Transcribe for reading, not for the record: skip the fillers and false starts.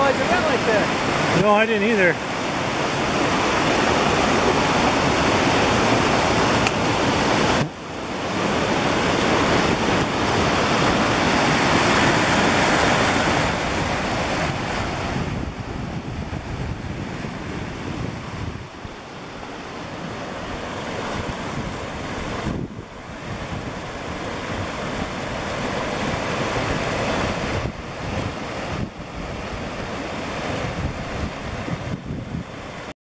realize it went like that. No, I didn't either.